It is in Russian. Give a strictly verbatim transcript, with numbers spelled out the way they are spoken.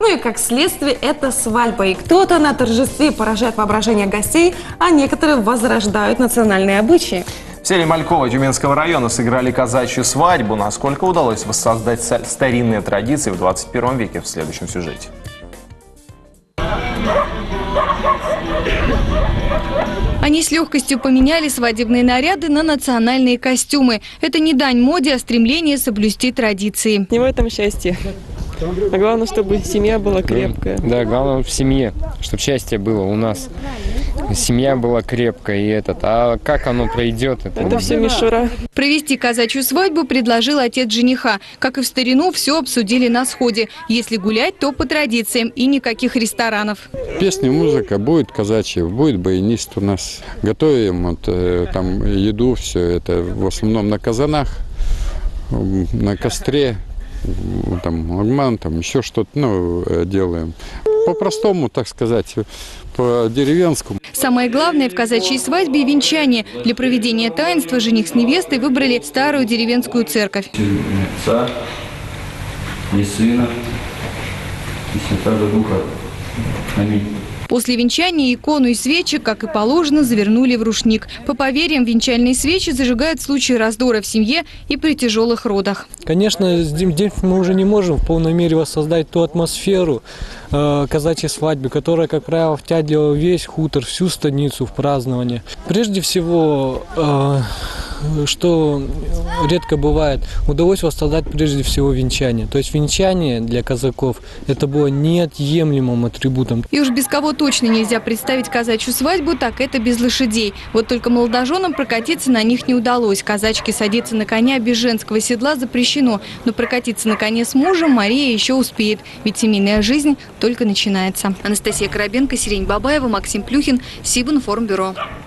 Ну и как следствие это свадьба. И кто-то на торжестве поражает воображение гостей, а некоторые возрождают национальные обычаи. В селе Мальково Тюменского района сыграли казачью свадьбу. Насколько удалось воссоздать старинные традиции в двадцать первом веке, в следующем сюжете. Они с легкостью поменяли свадебные наряды на национальные костюмы. Это не дань моде, а стремление соблюсти традиции. Не в этом счастье. А главное, чтобы семья была крепкая. Да, главное в семье, чтобы счастье было у нас. Семья была крепкая и этот. А как оно пройдет? Это, это все мишура. Провести казачью свадьбу предложил отец жениха. Как и в старину, все обсудили на сходе. Если гулять, то по традициям и никаких ресторанов. Песня, музыка, будет казачья, будет баянист у нас. Готовим вот, там еду, все это в основном на казанах, на костре. Там лагман, там еще что-то, ну, делаем. По-простому, так сказать, по-деревенскому. Самое главное в казачьей свадьбе – венчание. Для проведения таинства жених с невестой выбрали старую деревенскую церковь. Отца и Сына и Святого Духа. Аминь. После венчания икону и свечи, как и положено, завернули в рушник. По поверьям, венчальные свечи зажигают в случае раздора в семье и при тяжелых родах. Конечно, здесь мы уже не можем в полной мере воссоздать ту атмосферу э, казачьей свадьбы, которая, как правило, втягивала весь хутор, всю станицу в празднование. Прежде всего, э, что редко бывает, удалось воссоздать прежде всего венчание. То есть венчание для казаков это было неотъемлемым атрибутом. И уж без кого точно нельзя представить казачью свадьбу, так это без лошадей. Вот только молодоженам прокатиться на них не удалось. Казачке садиться на коня без женского седла запрещено. Но прокатиться на коне с мужем Мария еще успеет. Ведь семейная жизнь только начинается. Анастасия Коробенко, Сирень Бабаева, Максим Плюхин, Сибинформбюро.